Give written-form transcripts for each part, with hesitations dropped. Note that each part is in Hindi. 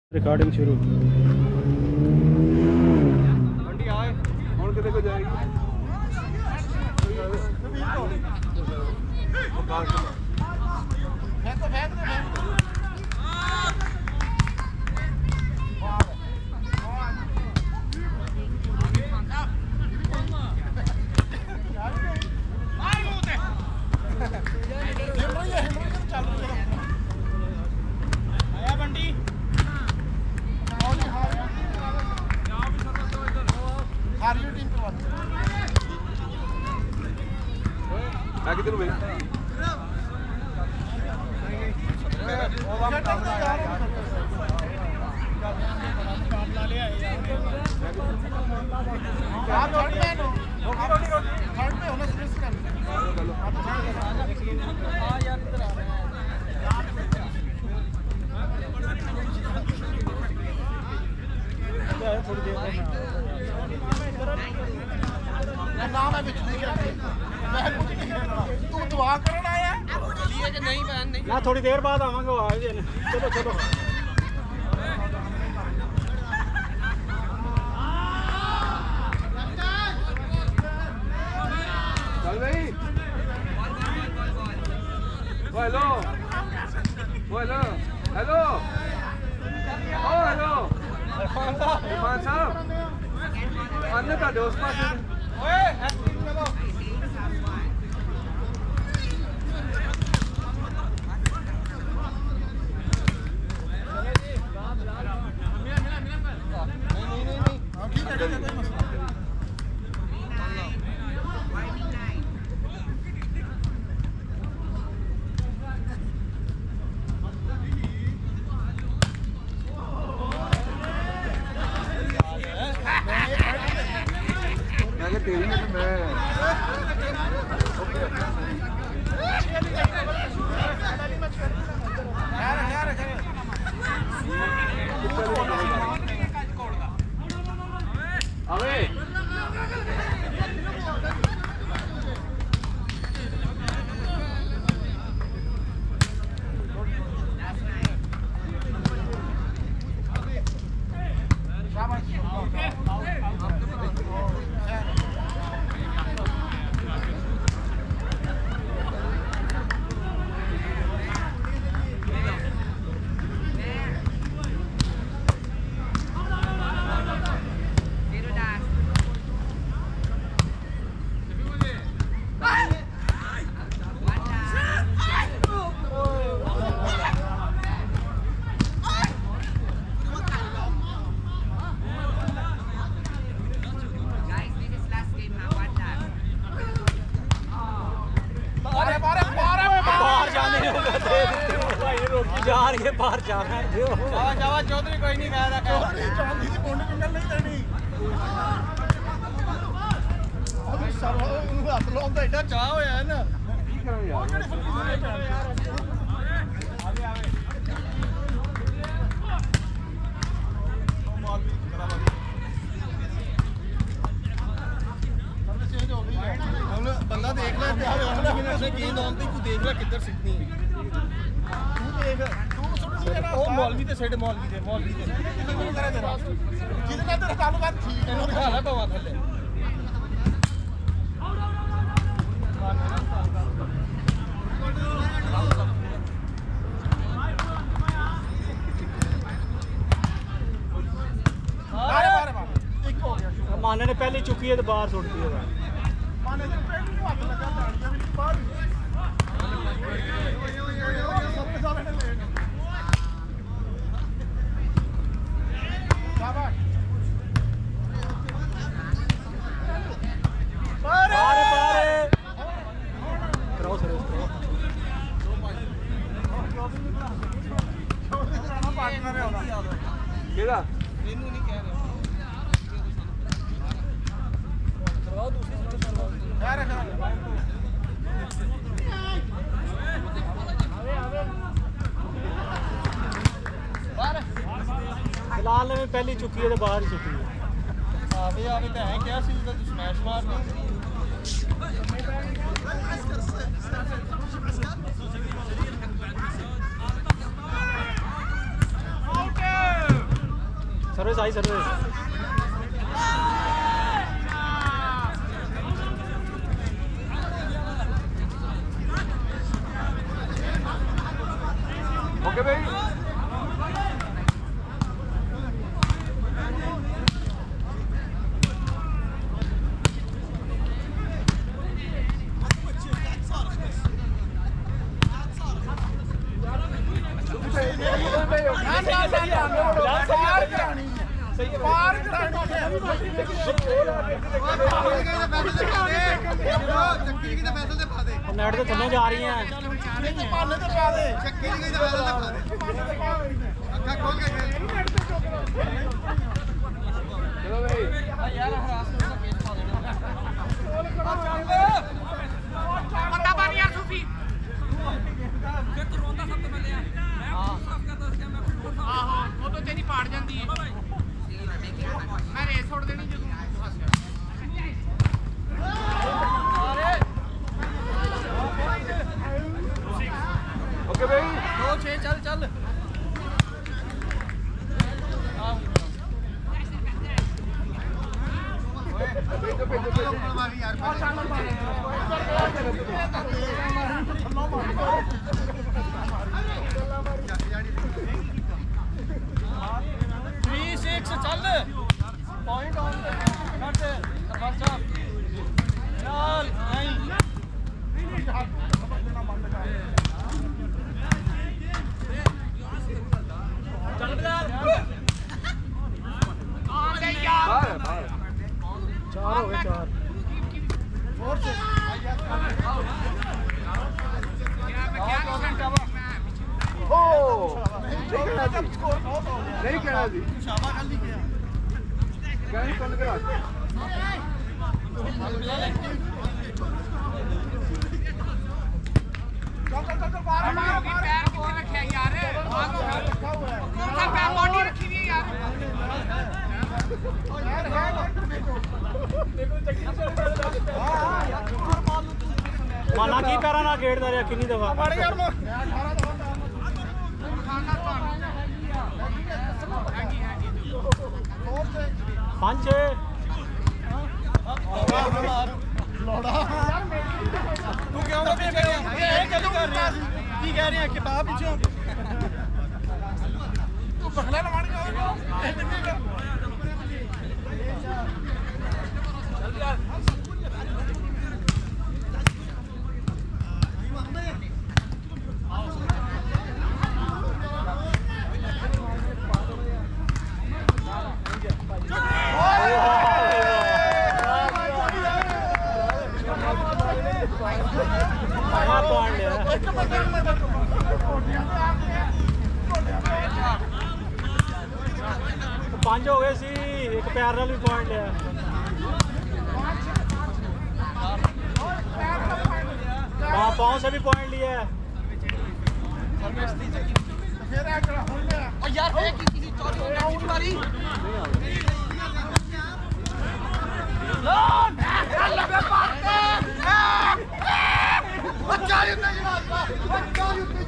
रिकॉर्डिंग शुरू। मंडी आए और कितने को जाएगी? कितने में थोड़ी देर तू दुआ करना आया कि नहीं बहन नहीं ना, थोड़ी देर बाद आवांगे। वो आ गए। चलो चलो चल भाई। Hello hello hello oh hello Irfan साहब अन्य का दोस्त पास बाहर जाना है। जावा चौधरी कोई नहीं कह रहा चांदी दी बोंड निकल नहीं देनी अभी सर्व हथ लाउंदा एडा चाह होया है ना की करो यार आवे आवे बंदा देख ले गेंद आउंदी तू देख ले किधर सिकनी है तू देख ओ मौलवी ते साइड मौलवी दे जितना तेरा ताल्लुकात ठीक है इन्होंने दिखा ला पवा थले एक हो गया। माने ने पहले चुकी है तो बाहर छोड़ दी है। माने ने पहले को हाथ लगा ताड़ियां भी बाहर सबके सामने लेट शाबाश बारे बारे करो सर पार्टनर है होना केड़ा इन्हों नहीं कह रहे करवाओ दूसरी यार फिलहाल ने पहली चुकी है तो बाहर ही चुकी है। आवे आवे तो है क्या सी तो स्मैश मारनी Okay. सर्विस आई सर्विस ओके भाई नेट के थल्ले जा रही हैं चलो भाई बंदा बन यार सूफी फिर तो रोंदा सब तो पहले आहो वो तो तेरी पाड़ जाती है मैं रेस छोड़ देनी जो ओके भाई 2-6 ਚੱਲ ਚੱਲ ਚੱਲ ਪੁਆਇੰਟ ਆਨ ਨਟ ਸਰਪੰਚ ਸਾਹਿਬ ਚੱਲ ਨਹੀਂ ਚੱਲ ਬਲਾਲ आंदे यार बाहर बाहर 4 हो गए 4 फोर से ओ नहीं कहना जी ਸ਼ਾਬਾ ਕੱਲ ਹੀ ਗਿਆ कहनी कौन करा पैर को रखा यार पैर बॉडी रखी हुई यार माना की पैरा ना खेड़दा ਰਿਹਾ ਕਿੰਨੀ ਦਫਾ ਮਾੜੇ ਯਾਰ ਨੂੰ 5 ਲੋੜਾ ਤੂੰ ਕਿਉਂ ਇਹ ਗੱਲ ਕਰ ਰਿਹਾ ਸੀ ਕੀ ਕਹਿ ਰਿਹਾ ਕਿਤਾਬ ਪਿੱਛੋਂ ਤੂੰ ਬਖਲਾ ਲਵਾਣ ਗਿਆ ਚੱਲ ਯਾਰ ਪੰਜ ਹੋ ਗਏ ਸੀ ਇੱਕ ਪੈਰ ਨਾਲ ਵੀ ਪੁਆਇੰਟ ਲਿਆ हाँ पाँव से भी पॉइंट लिया है और यार है किसी चौड़ी हो गई मारी लोन लगे पाते बच्चा युद्ध जनाब बच्चा युद्ध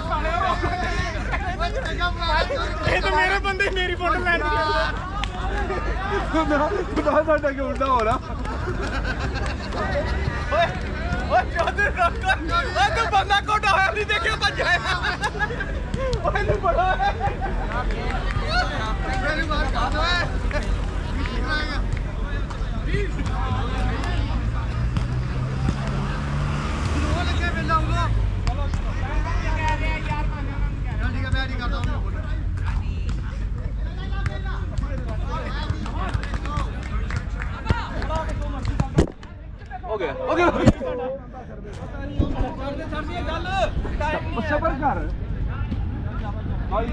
जनाब ये तो मेरे बंदे मेरी फोटो लेने खुदा साडा क्यों उल्टा हो रहा ओए चौधरी डॉक्टर ओए तू बंदा कोटा होया नहीं देखियो भज जाए ओए तू बड़ा है मेरी बात खा दो लगे मिल लाऊंगा चलो कह रहे हैं यार मानो ठीक है मैं नहीं करता हूं हो गया सबर कर भाई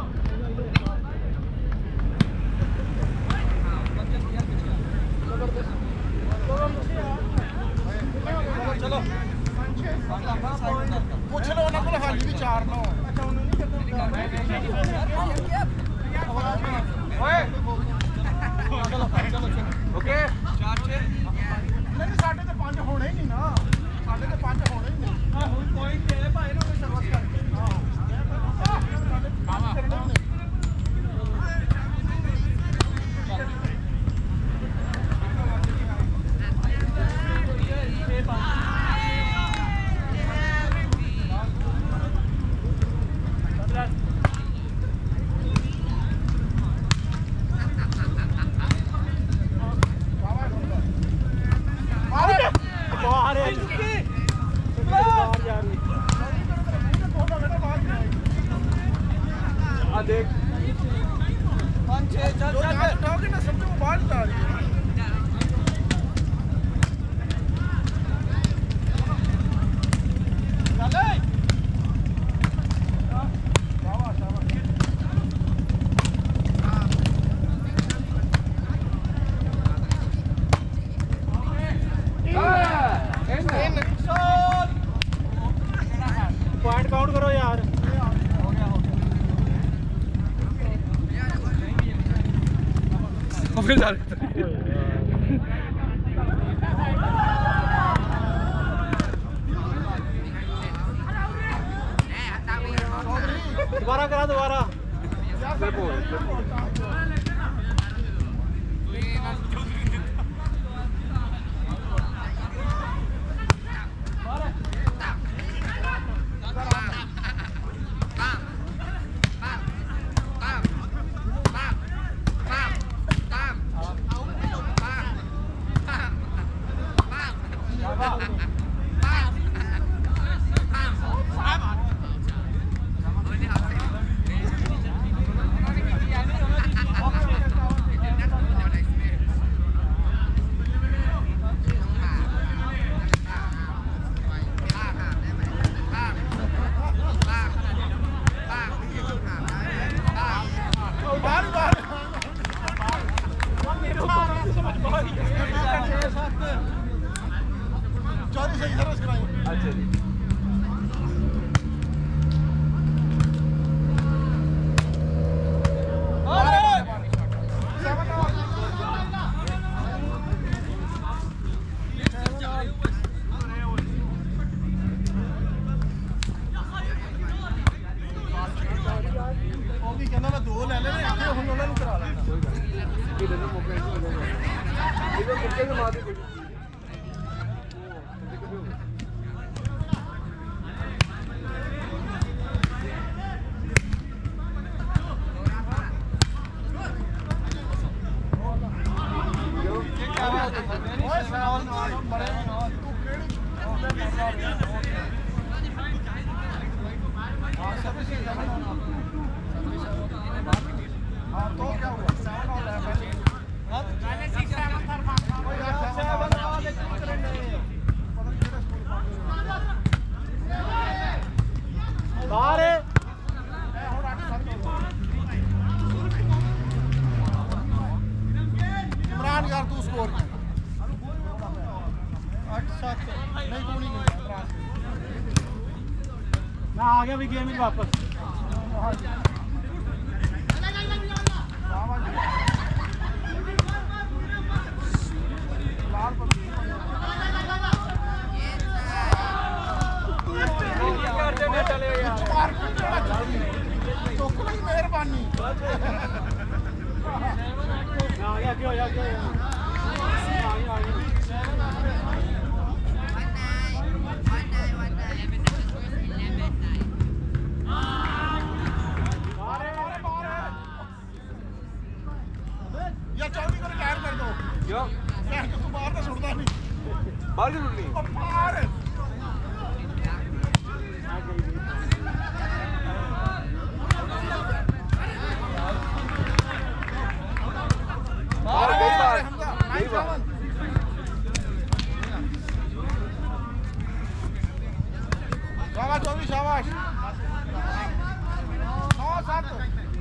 चलो पूछ लो ना को हाली भी 4 9 ओए चलो ओके 4-6 नहीं साढ़े तो 5 होने ही नहीं ना साढ़े तो 5 होने ही नहीं हां हुन पॉइंट है भाई ने सर्विस कर हां पॉइंट काउंट करो यार। फिर जा रहे दोबारा करा दोबारा। अच्छा जी। कहना मैं 2 ले लेने आगे हम ਉਹਨਾਂ ਨੂੰ ਕਰਾ ਲੈਣਾ ਕੋਈ ਗੱਲ ਨਹੀਂ ਇਹਦੇ ਮੌਕੇ ਇਹਦੇ ਮੌਕੇ ਤੇ ਮਾਰ ਦੇ ਓਏ ਸਵਾਲ ਨਾਲ ਬੜੇ ਨਾਲ ਤੂੰ ਕਿਹੜੀ ਹਾਂ ਸਭ ਸੇ ਜ਼ਿਆਦਾ हाँ तो क्या हुआ 7 ऑल है पहले हाँ पहले 6 7 था कोई 7 वाले कितने पता नहीं किधर स्कूल बाहर है और 8 7 इमरान यार तू स्कोर किया 8 7 नहीं तू नहीं गया मैं आ गया भी गेम में वापस। मेहरबानी या 24 को रिटायर कर दो क्यों मैं तो बाहर तो छुड़ता नहीं बाहर क्यों नहीं बाहर शाबाश चौबी शाबाश 9-7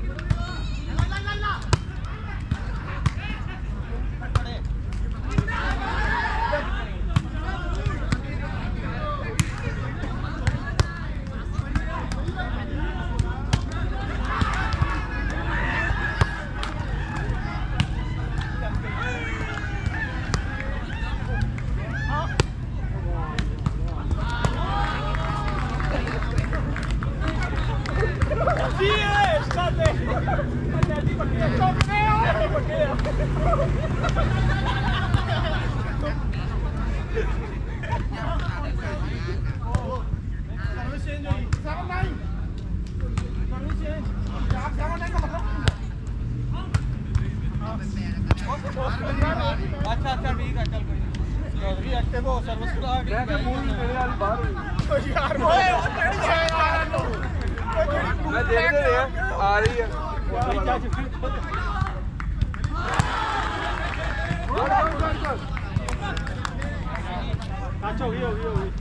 अच्छा अच्छा ठीक है चल कोई एक्टिव हो सर्विस को आ गया मेरे वाली बाहर हुई यार मैं देख रहे हैं आ रही है टच हो गई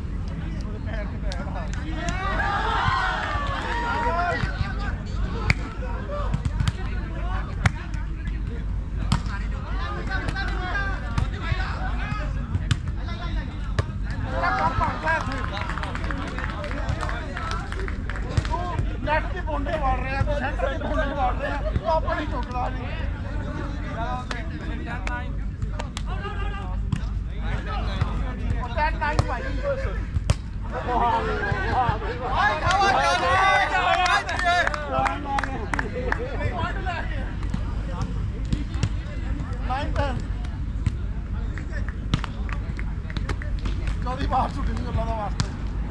नेट की बाउंड्री मार रहे हैं तो सेंटर की बाउंड्री मार रहे हैं तो अपनी टोकला नहीं चौथी बार शूटिंग करना था वास्ते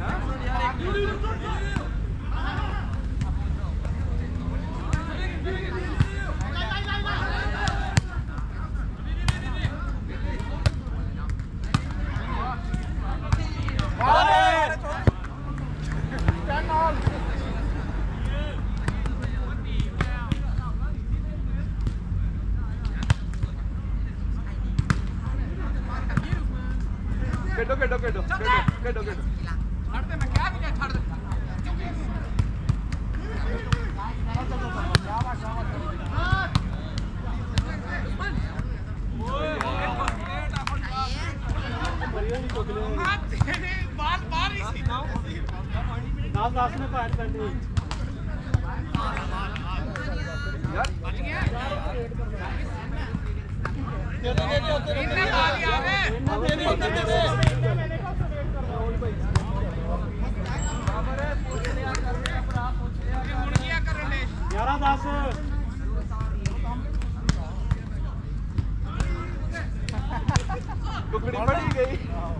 टुकड़ी पड़ी गई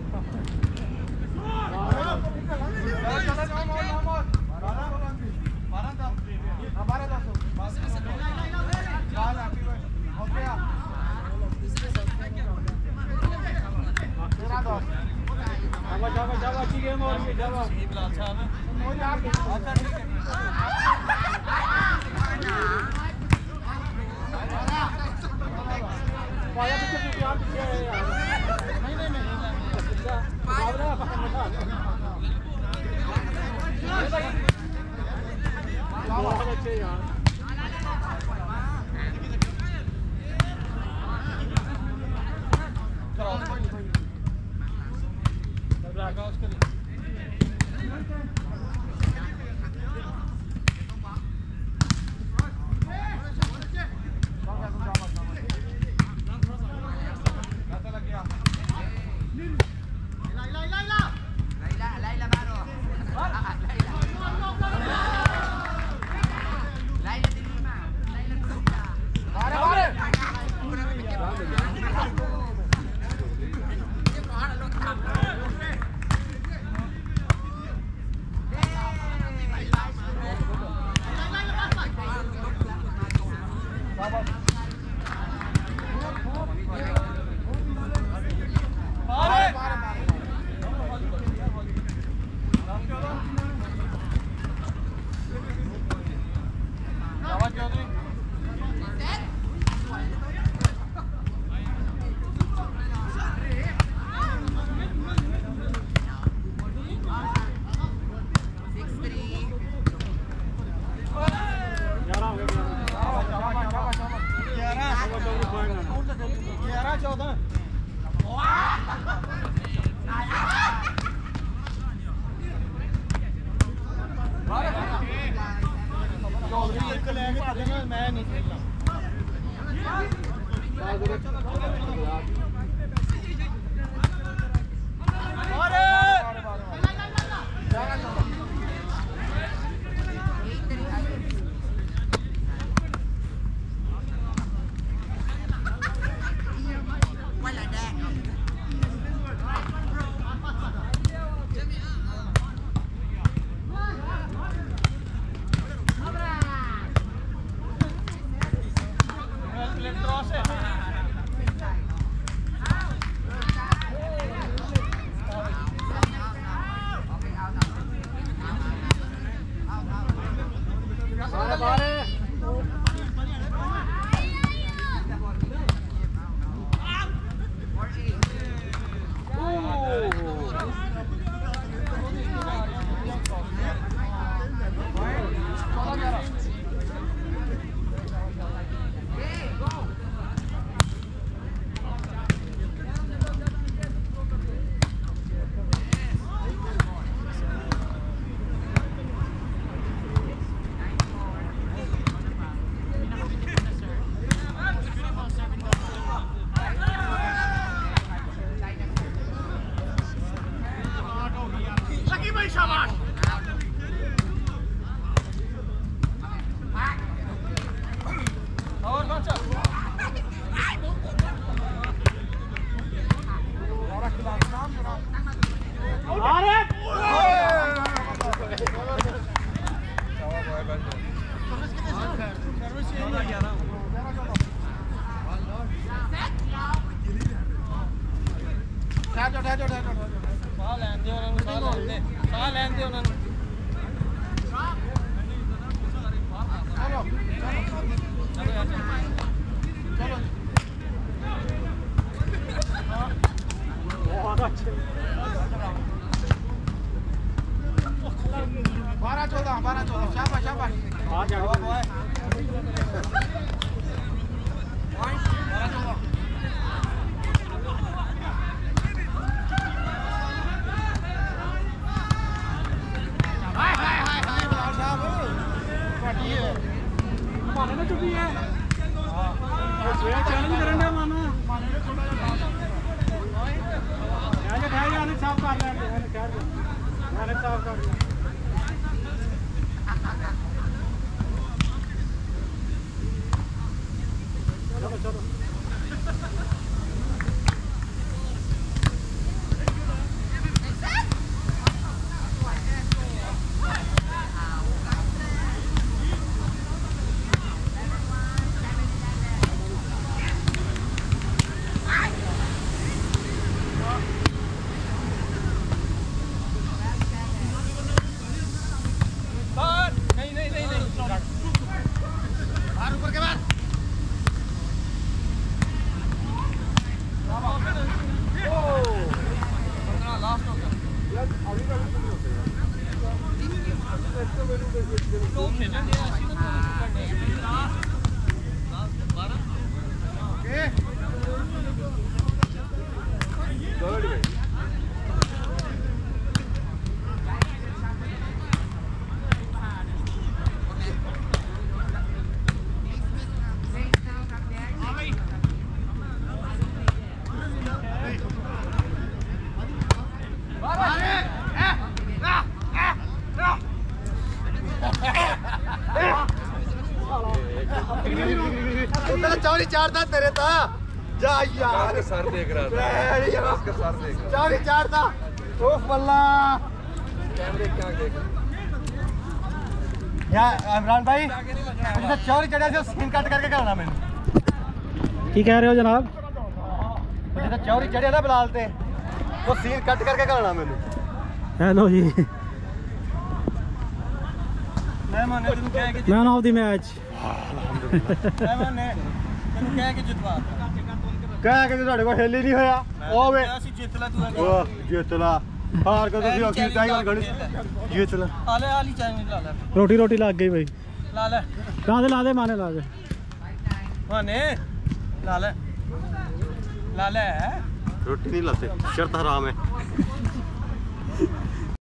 जावा की गेम और जावा पाया पीछे यार पीछे नहीं बहुत अच्छे यार मैं नहीं खेलना ਸਾਹ ਲੈਣ ਦੇ ਉਹਨਾਂ ਨੂੰ, ਸਾਹ ਲੈਣ ਦੇ ਉਹਨਾਂ ਨੂੰ। ਚਲੋ ਚਲੋ बहुत अच्छे 12-14 शाबाश शाबाश आ जाओ माने ना चुपी है हां चैलेंज करन दे माना यार भाई यार साफ कर ले मैंने कह दिया मैंने साफ कर दिया चलो चलो चौरी चारता तेरे था जा यार सर देख रहा था इसका सर देख रहा चौरी चारता ओ पल्ला कैमरे क्या देख यार इमरान भाई मुझे चौरी चढ़ा से स्क्रीन कट करके करना मैंने की कह रहे हो जनाब मुझे तो चौरी चढ़े ना बिलाल ते वो सीन कट करके करना मैंने हेलो जी मैं माने तुम कह के मैन ऑफ द मैच मैं माने ਤੈਨੂੰ ਕਹਿ ਕੇ ਜਿਤਵਾ ਕਹਿ ਕੇ ਤੁਹਾਡੇ ਕੋਲ ਹਿੱਲ ਹੀ ਨਹੀਂ ਹੋਇਆ ਉਹ ਵੇ ਅਸੀਂ ਜਿੱਤ ਲੈ ਤੂੰ ਉਹ ਜਿੱਤ ਲਾ ਹਾਰ ਕੇ ਤੁਸੀਂ ਆਖੀ ਕਾਈ ਗੱਲ ਗਣੀ ਜਿੱਤ ਲਾ ਆ ਲੈ ਆਲੀ ਚਾਹ ਲਾ ਲੈ रोटी रोटी लग गई भाई ਲਾ ਲੈ ला दे माने ला दे ਮਾਨੇ ਲਾ ਲੈ ਲਾ ਲੈ रोटी नहीं लाते शर्त हराम है